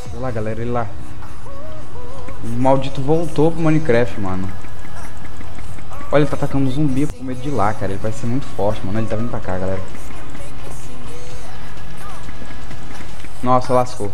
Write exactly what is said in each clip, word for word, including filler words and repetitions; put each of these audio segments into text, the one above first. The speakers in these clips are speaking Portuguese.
Olha lá, galera, ele lá. O maldito voltou pro Minecraft, mano. Olha, ele tá atacando um zumbi com medo de ir lá, cara. Ele vai ser muito forte, mano. Ele tá vindo pra cá, galera. Nossa, lascou.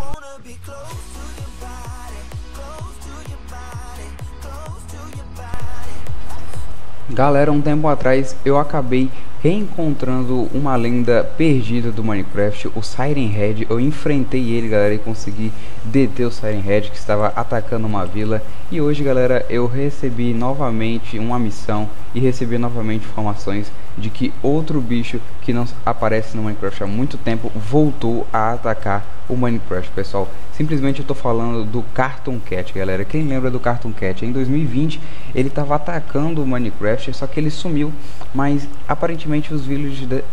Galera, um tempo atrás eu acabei reencontrando uma lenda perdida do Minecraft, o Siren Head. Eu enfrentei ele, galera, e consegui deter o Siren Head que estava atacando uma vila. E hoje, galera, eu recebi novamente uma missão e recebi novamente informações de que outro bicho que não aparece no Minecraft há muito tempo voltou a atacar o Minecraft, pessoal. Simplesmente eu tô falando do Cartoon Cat, galera. Quem lembra do Cartoon Cat? Em dois mil e vinte ele tava atacando o Minecraft, só que ele sumiu, mas aparentemente os villagers de...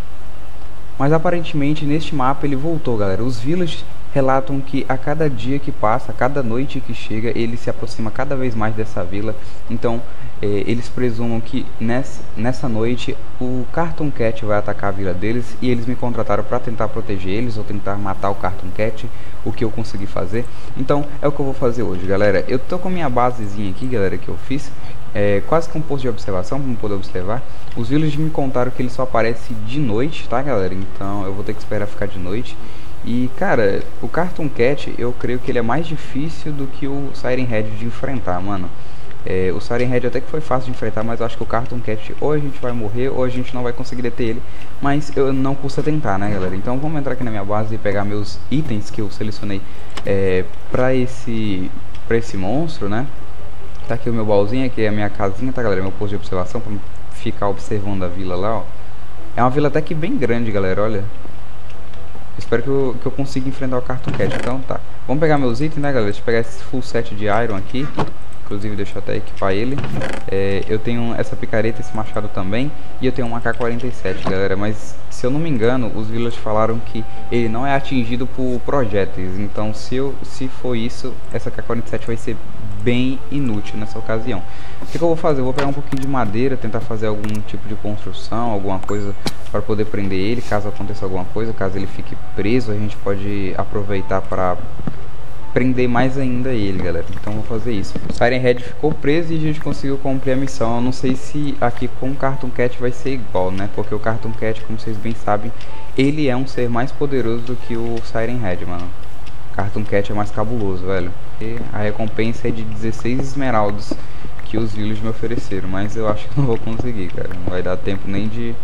mas aparentemente neste mapa ele voltou, galera. Os villagers relatam que a cada dia que passa, a cada noite que chega, ele se aproxima cada vez mais dessa vila. Então eh, eles presumam que nessa, nessa noite o Cartoon Cat vai atacar a vila deles, e eles me contrataram para tentar proteger eles ou tentar matar o Cartoon Cat, o que eu consegui fazer. Então é o que eu vou fazer hoje, galera. Eu tô com minha basezinha aqui, galera, que eu fiz, é, quase que um posto de observação para poder observar. Os villagers me contaram que ele só aparece de noite, tá, galera? Então eu vou ter que esperar ficar de noite. E, cara, o Cartoon Cat, eu creio que ele é mais difícil do que o Siren Head de enfrentar, mano. É, o Siren Head até que foi fácil de enfrentar, mas eu acho que o Cartoon Cat ou a gente vai morrer ou a gente não vai conseguir deter ele. Mas eu não custa tentar, né, galera? Então vamos entrar aqui na minha base e pegar meus itens que eu selecionei é, pra, esse, pra esse monstro, né? Tá aqui o meu baúzinho, aqui é a minha casinha, tá, galera? Meu posto de observação pra ficar observando a vila lá, ó. É uma vila até que bem grande, galera, olha. Espero que eu, que eu consiga enfrentar o Cartoon Cat. Então tá, vamos pegar meus itens, né, galera? Deixa eu pegar esse full set de iron aqui. Inclusive deixa eu até equipar ele. é, Eu tenho essa picareta, esse machado também. E eu tenho um A K quarenta e sete, galera. Mas se eu não me engano, os villagers falaram que ele não é atingido por projéteis. Então se, eu, se for isso, essa A K quarenta e sete vai ser bem inútil nessa ocasião. O que, que eu vou fazer? Eu vou pegar um pouquinho de madeira, tentar fazer algum tipo de construção, alguma coisa para poder prender ele, caso aconteça alguma coisa. Caso ele fique preso, a gente pode aproveitar para prender mais ainda ele, galera. Então vou fazer isso. O Siren Head ficou preso e a gente conseguiu cumprir a missão. Eu não sei se aqui com o Cartoon Cat vai ser igual, né? Porque o Cartoon Cat, como vocês bem sabem, ele é um ser mais poderoso do que o Siren Head, mano. Cartoon Cat é mais cabuloso, velho. E a recompensa é de dezesseis esmeraldas que os villagers me ofereceram, mas eu acho que não vou conseguir, cara. Não vai dar tempo nem de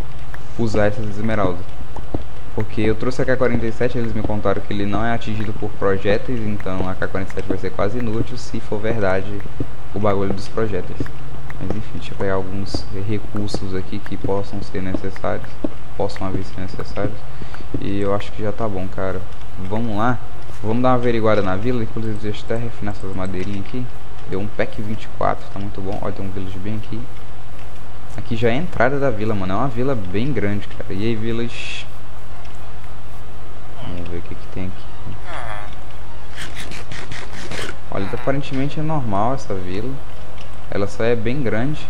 usar essas esmeraldas. Porque eu trouxe a A K quarenta e sete, eles me contaram que ele não é atingido por projéteis, então a A K quarenta e sete vai ser quase inútil se for verdade o bagulho dos projéteis. Mas enfim, deixa eu pegar alguns recursos aqui que possam ser necessários, possam haver ser necessários. E eu acho que já tá bom, cara. Vamos lá, vamos dar uma averiguada na vila. Inclusive deixa eu até refinar essas madeirinhas aqui. Deu um pack vinte e quatro, tá muito bom. Olha, tem um village bem aqui. Aqui já é a entrada da vila, mano. É uma vila bem grande, cara. E aí, village... Vamos ver o que que tem aqui. Olha, aparentemente é normal essa vila. Ela só é bem grande.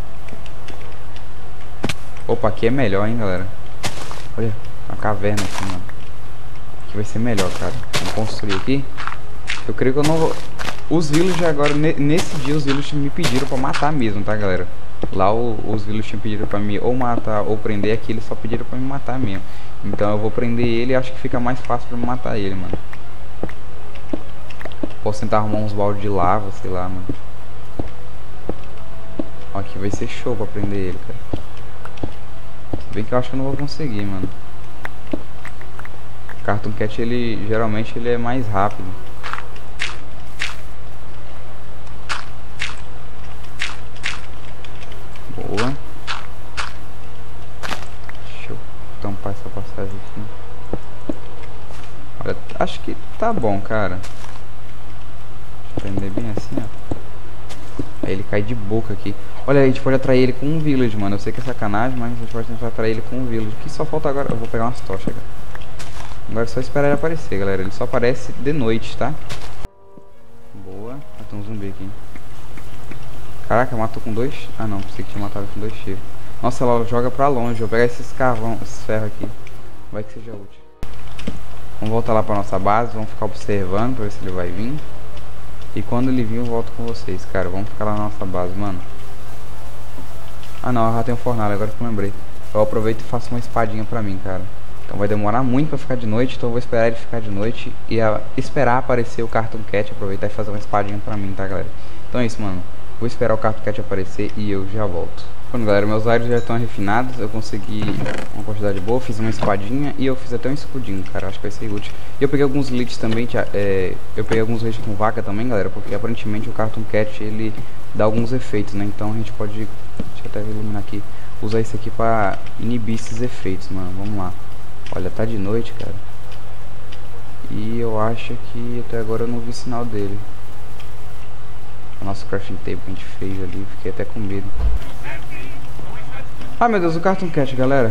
Opa, aqui é melhor, hein, galera. Olha, uma caverna aqui, mano. Aqui vai ser melhor, cara. Vamos construir aqui. Eu creio que eu não vou... Os villagers agora, nesse dia, os villagers me pediram pra matar mesmo, tá, galera? Lá o, os villagers pediram pra mim ou matar ou prender. Aqui eles só pediram pra me matar mesmo. Então eu vou prender ele e acho que fica mais fácil pra me matar ele, mano. Posso tentar arrumar uns baldes de lava, sei lá, mano. Ó, aqui vai ser show pra prender ele, cara. Se bem que eu acho que eu não vou conseguir, mano. O Cartoon Cat, ele geralmente ele é mais rápido. Boa. Deixa eu tampar essa passagem aqui. Olha, acho que tá bom, cara. Deixa eu prender bem assim, ó. Aí ele cai de boca aqui. Olha, a gente pode atrair ele com um village, mano. Eu sei que é sacanagem, mas a gente pode tentar atrair ele com um village. O que só falta agora... Eu vou pegar umas tochas, cara. Agora é só esperar ele aparecer, galera. Ele só aparece de noite, tá? Boa. Ah, tem um zumbi aqui. Caraca, matou com dois? Ah, não. Pensei que tinha matado com dois tiros. Nossa, ela joga pra longe. Eu vou pegar esses carvão, esses ferros aqui. Vai que seja útil. Vamos voltar lá pra nossa base, vamos ficar observando pra ver se ele vai vir. E quando ele vir eu volto com vocês, cara. Vamos ficar lá na nossa base, mano. Ah não, eu já tenho fornalha, agora que eu lembrei. Eu aproveito e faço uma espadinha pra mim, cara. Então vai demorar muito pra ficar de noite, então eu vou esperar ele ficar de noite e a, esperar aparecer o Cartoon Cat, aproveitar e fazer uma espadinha pra mim, tá, galera? Então é isso, mano. Vou esperar o Cartoon Cat aparecer e eu já volto. Bom, galera, meus iron já estão refinados, eu consegui uma quantidade boa, fiz uma espadinha e eu fiz até um escudinho, cara, acho que vai ser útil. E eu peguei alguns leads também, é, eu peguei alguns leads com vaca também, galera, porque aparentemente o Cartoon Cat, ele dá alguns efeitos, né, então a gente pode, deixa eu até iluminar aqui, usar isso aqui pra inibir esses efeitos, mano, vamos lá. Olha, tá de noite, cara, e eu acho que até agora eu não vi sinal dele. O nosso crafting table que a gente fez ali, fiquei até com medo. Ah, meu Deus, o Cartoon Cat, galera.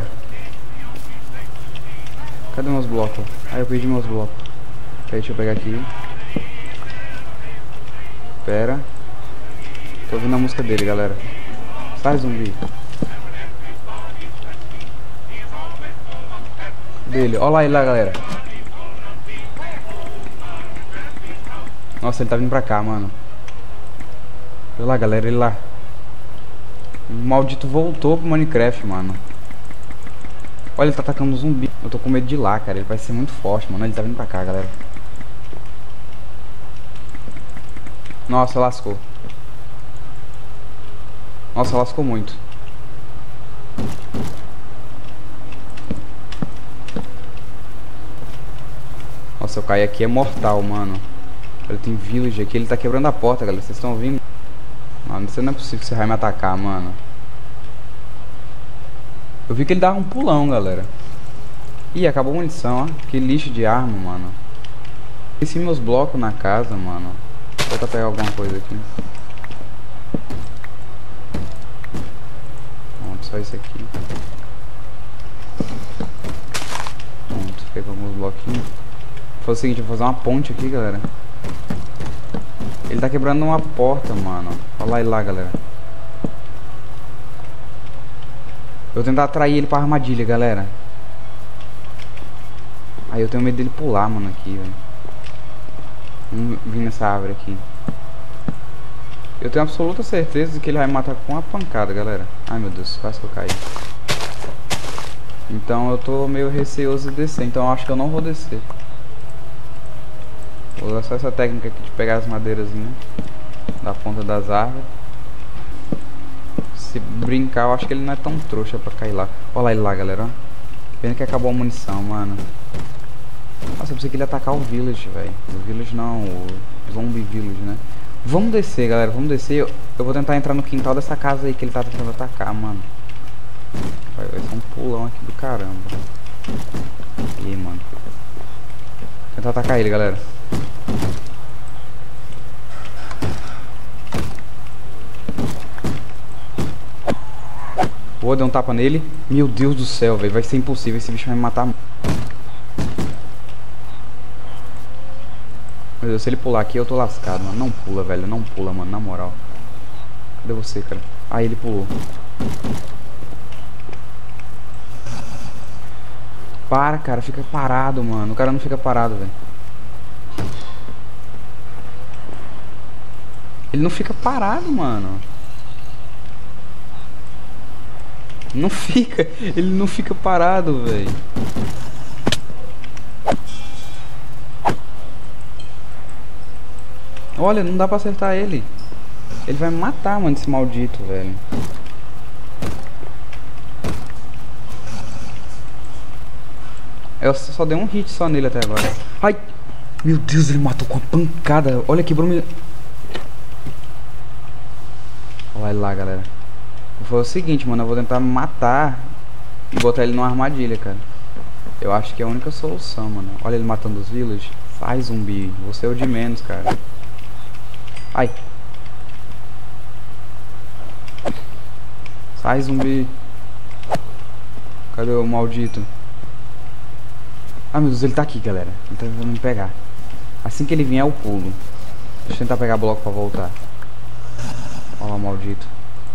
Cadê meus blocos? Ah, eu perdi meus blocos. Peraí, deixa eu pegar aqui. Pera. Tô ouvindo a música dele, galera. Sai, zumbi. Dele. Olha lá ele lá, galera. Nossa, ele tá vindo pra cá, mano. Olha lá, galera, ele lá. O maldito voltou pro Minecraft, mano. Olha, ele tá atacando um zumbi. Eu tô com medo de ir lá, cara. Ele vai ser muito forte, mano. Ele tá vindo pra cá, galera. Nossa, lascou. Nossa, lascou muito. Nossa, eu caí aqui é mortal, mano. Ele tem village aqui. Ele tá quebrando a porta, galera. Vocês estão ouvindo? Mano, isso não é possível que você vai me atacar, mano. Eu vi que ele dava um pulão, galera. Ih, acabou a munição, ó. Que lixo de arma, mano. Esqueci meus blocos na casa, mano. Vou tentar pegar alguma coisa aqui. Pronto, só isso aqui. Pronto, pega alguns bloquinhos. Vou fazer o seguinte, eu vou fazer uma ponte aqui, galera. Ele tá quebrando uma porta, mano. Olha lá ele lá, galera. Eu vou tentar atrair ele pra armadilha, galera. Aí eu tenho medo dele pular, mano, aqui, velho. Vamos vir nessa árvore aqui. Eu tenho absoluta certeza de que ele vai me matar com uma pancada, galera. Ai, meu Deus, quase que eu caí. Então eu tô meio receoso de descer, então eu acho que eu não vou descer. Vou usar só essa técnica aqui de pegar as madeirazinhas da ponta das árvores. Se brincar, eu acho que ele não é tão trouxa pra cair lá. Olha lá ele lá, galera. Pena que acabou a munição, mano. Nossa, eu pensei que ele ia atacar o village, velho. O village não, o zombie village, né? Vamos descer, galera, vamos descer. Eu, eu vou tentar entrar no quintal dessa casa aí que ele tá tentando atacar, mano. Vai, vai ser um pulão aqui do caramba. Ih, mano. Vou tentar atacar ele, galera. Vou dar um tapa nele. Meu Deus do céu, velho. Vai ser impossível. Esse bicho vai me matar. Meu Deus, se ele pular aqui, eu tô lascado, mano. Não pula, velho. Não pula, mano. Na moral. Cadê você, cara? Ah, ele pulou. Para, cara. Fica parado, mano. O cara não fica parado, velho. Ele não fica parado, mano. Não fica, ele não fica parado, velho. Olha, não dá pra acertar ele. Ele vai me matar, mano, esse maldito, velho. Eu só dei um hit só nele até agora. Ai, meu Deus, ele matou com a pancada. Olha, quebrou meu... Olha ele lá, galera. Foi o seguinte, mano, eu vou tentar matar e botar ele numa armadilha, cara. Eu acho que é a única solução, mano. Olha ele matando os village. Sai, zumbi. Você é o de menos, cara. Ai. Sai, zumbi. Cadê o maldito? Ah, meu Deus, ele tá aqui, galera. Ele tá tentando me pegar. Assim que ele vier, eu pulo. Deixa eu tentar pegar bloco pra voltar. Olha lá o maldito.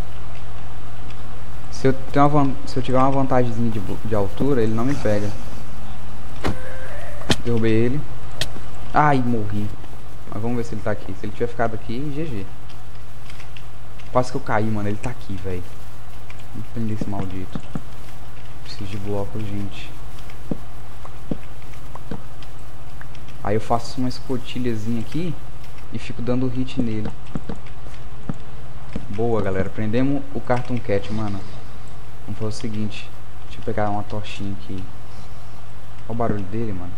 Se eu, tenho uma, se eu tiver uma vantagemzinha de, de altura, ele não me pega. Derrubei ele. Ai, morri. Mas vamos ver se ele tá aqui. Se ele tiver ficado aqui, G G. Quase que eu caí, mano. Ele tá aqui, velho. Vamos prender esse maldito. Preciso de bloco, gente. Aí eu faço uma escotilhazinha aqui e fico dando hit nele. Boa, galera. Prendemos o Cartoon Cat, mano. Vamos fazer o seguinte. Deixa eu pegar uma tochinha aqui. Olha o barulho dele, mano.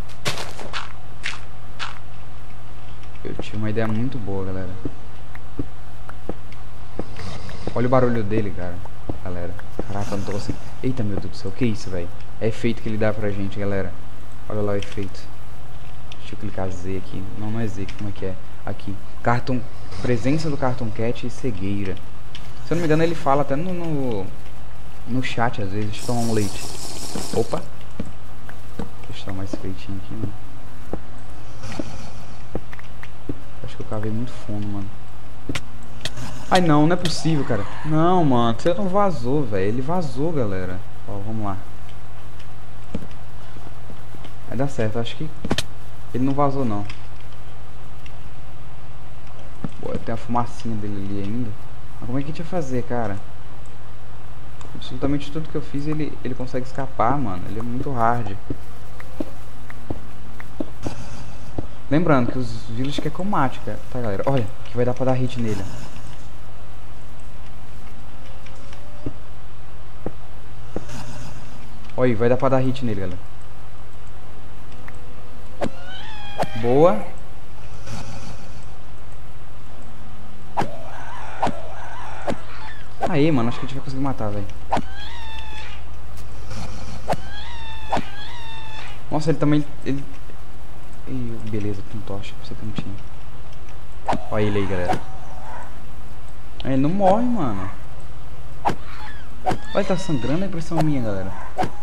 Eu tive uma ideia muito boa, galera. Olha o barulho dele, cara. Galera. Caraca, eu não tô assim. Eita, meu Deus do céu. O que é isso, velho? É efeito que ele dá pra gente, galera. Olha lá o efeito. Deixa eu clicar Z aqui. Não, não é Z. Como é que é? Aqui. Cartoon... Presença do Cartoon Cat e cegueira. Se eu não me engano, ele fala até no... No, no chat, às vezes. Deixa eu tomar um leite. Opa. Deixa eu tomar esse leitinho aqui, mano. Acho que eu cavei muito fundo, mano. Ai, não, não é possível, cara. Não, mano, você não vazou, velho. Ele vazou, galera. Ó, vamos lá. Vai dar certo, acho que ele não vazou, não. Pô, tem a fumacinha dele ali ainda. Mas como é que a gente vai fazer, cara? Absolutamente tudo que eu fiz, ele, ele consegue escapar, mano. Ele é muito hard. Lembrando que os village que é combate, cara. Tá, galera? Olha, que vai dar pra dar hit nele. Olha, vai dar pra dar hit nele, galera. Boa. Aí, mano, acho que a gente vai conseguir matar, velho. Nossa, ele também... Ele... Ih, beleza, com tocha pra esse cantinho. Olha ele aí, galera. Ele não morre, mano. Olha, ele tá sangrando, é impressão minha, galera.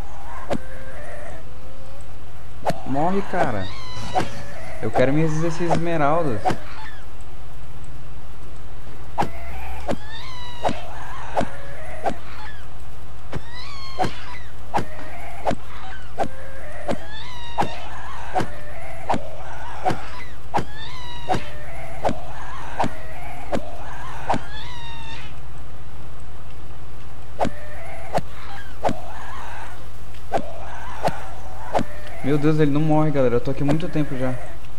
Morre, cara. Eu quero minhas dezesseis esmeraldas. Meu Deus, ele não morre, galera. Eu tô aqui há muito tempo já.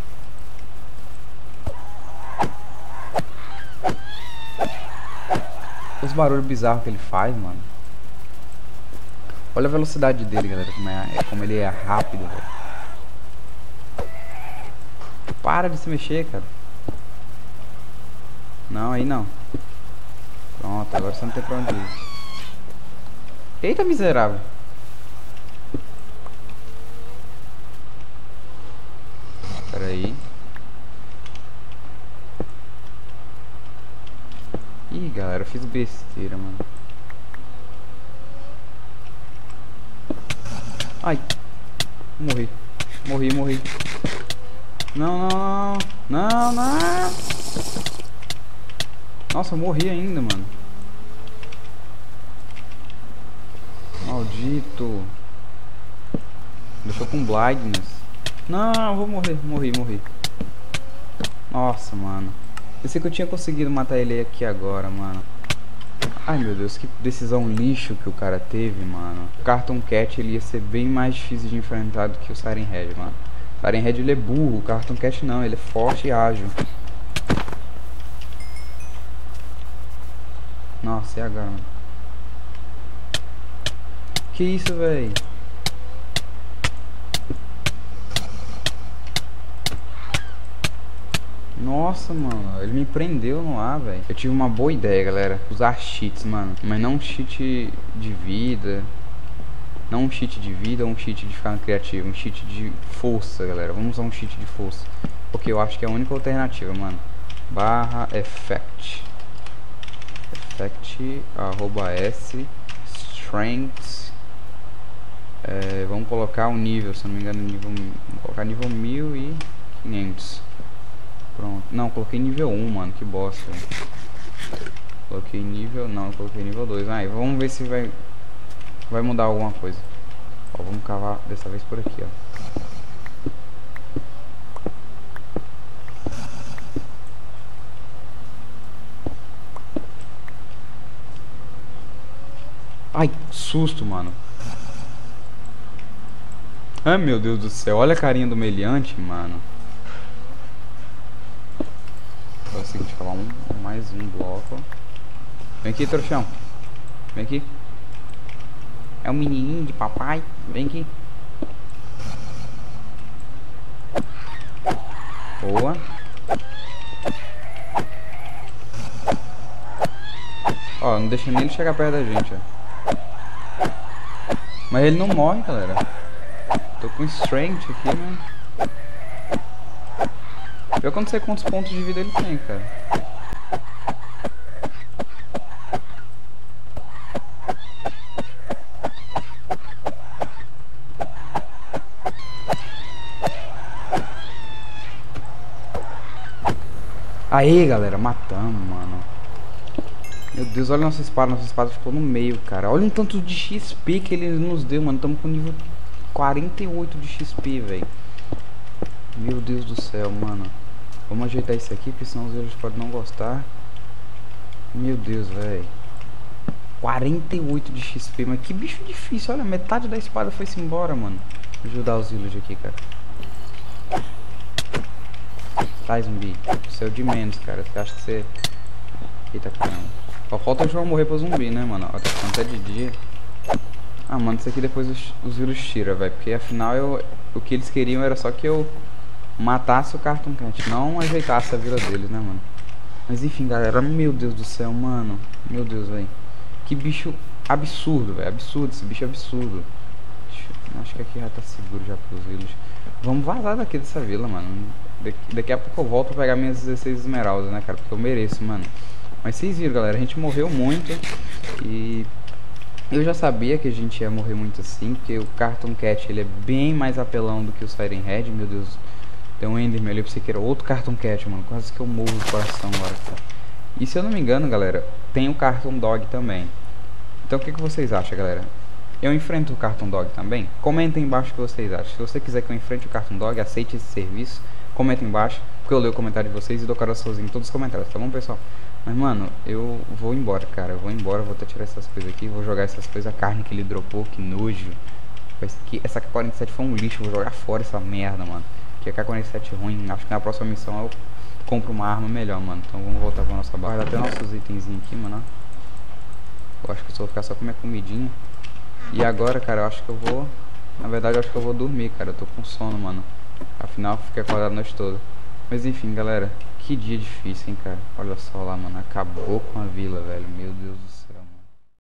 Os barulhos bizarros que ele faz, mano. Olha a velocidade dele, galera. Como, é, é, como ele é rápido, velho. Para de se mexer, cara. Não, aí não. Pronto, agora você não tem pra onde ir. Eita, miserável. Pera aí. Ih, galera, eu fiz besteira, mano. Ai. Morri. Morri, morri. Não, não, não. Não, não. Nossa, eu morri ainda, mano. Maldito. Deixou com blindness. Não, eu vou morrer. Morri, morri. Nossa, mano. Pensei que eu tinha conseguido matar ele aqui agora, mano. Ai, meu Deus, que decisão lixo que o cara teve, mano. O Cartoon Cat, ele ia ser bem mais difícil de enfrentar do que o Siren Head, mano. O Siren Head, ele é burro. O Cartoon Cat não, ele é forte e ágil. Nossa, e agora, mano? Que isso, velho? Nossa, mano, ele me prendeu no ar, velho. Eu tive uma boa ideia, galera. Usar cheats, mano. Mas não um cheat de vida. Não um cheat de vida ou um cheat de ficar criativo. Um cheat de força, galera. Vamos usar um cheat de força. Porque eu acho que é a única alternativa, mano. Barra effect. Effect, arroba S. Strength. É, vamos colocar um nível, se não me engano, nível, vamos colocar nível mil e quinhentos. Pronto. Não, coloquei nível um, mano. Que bosta. Coloquei nível... Não, coloquei nível dois. Aí, vamos ver se vai... Vai mudar alguma coisa. Ó, vamos cavar dessa vez por aqui, ó. Ai, susto, mano. Ai, meu Deus do céu. Olha a carinha do meliante, mano. É o seguinte, falar um, mais um bloco. Vem aqui, trouxão. Vem aqui. É o menininho de papai. Vem aqui. Boa. Ó, não deixa nem ele chegar perto da gente, ó. Mas ele não morre, galera. Tô com strength aqui, né? Eu não sei quantos pontos de vida ele tem, cara. Aí, galera, matamos, mano. Meu Deus, olha nossa espada. Nossa espada ficou no meio, cara. Olha o tanto de X P que ele nos deu, mano. Estamos com nível quarenta e oito de X P, velho. Meu Deus do céu, mano. Vamos ajeitar isso aqui, porque senão os eles podem não gostar. Meu Deus, velho. quarenta e oito de X P, mas que bicho difícil. Olha, metade da espada foi-se embora, mano. Vou ajudar os village aqui, cara. Tá, zumbi. Você é o de menos, cara. Você acha que você... Eita, caramba. Só falta o João morrer pro zumbi, né, mano? Ó, tá ficando até de dia. Ah, mano, isso aqui depois os, os vírus tira, velho. Porque afinal eu, o que eles queriam era só que eu matasse o Cartoon Cat, não ajeitasse a vila deles, né, mano? Mas enfim, galera, meu Deus do céu, mano. Meu Deus, velho. Que bicho absurdo, velho. Absurdo, esse bicho é absurdo. Eu, acho que aqui já tá seguro já pros vilas. Vamos vazar daqui dessa vila, mano. Daqui, daqui a pouco eu volto pra pegar minhas dezesseis esmeraldas, né, cara? Porque eu mereço, mano. Mas vocês viram, galera, a gente morreu muito. E eu já sabia que a gente ia morrer muito assim, porque o Cartoon Cat, ele é bem mais apelão do que o Siren Head. Meu Deus, tem um Enderman ali pra você que era outro Cartoon Cat, mano. Quase que eu morro do coração agora, cara. E se eu não me engano, galera, tem o Cartoon Dog também. Então o que, que vocês acham, galera? Eu enfrento o Cartoon Dog também? Comentem embaixo o que vocês acham. Se você quiser que eu enfrente o Cartoon Dog, aceite esse serviço. Comenta embaixo, porque eu leio o comentário de vocês e dou coraçãozinho em todos os comentários, tá bom, pessoal? Mas, mano, eu vou embora, cara. Eu vou embora, vou até tirar essas coisas aqui. Vou jogar essas coisas, a carne que ele dropou, que nojo. Essa K quarenta e sete foi um lixo, vou jogar fora essa merda, mano. Que a K quarenta e sete é ruim. Acho que na próxima missão eu compro uma arma melhor, mano. Então vamos voltar pra nossa barra. Até nossos itenzinhos aqui, mano. Eu acho que eu só vou ficar só com minha comidinha. E agora, cara, eu acho que eu vou... Na verdade, eu acho que eu vou dormir, cara. Eu tô com sono, mano. Afinal, eu fiquei acordado a noite toda. Mas enfim, galera. Que dia difícil, hein, cara. Olha só lá, mano. Acabou com a vila, velho. Meu Deus do céu.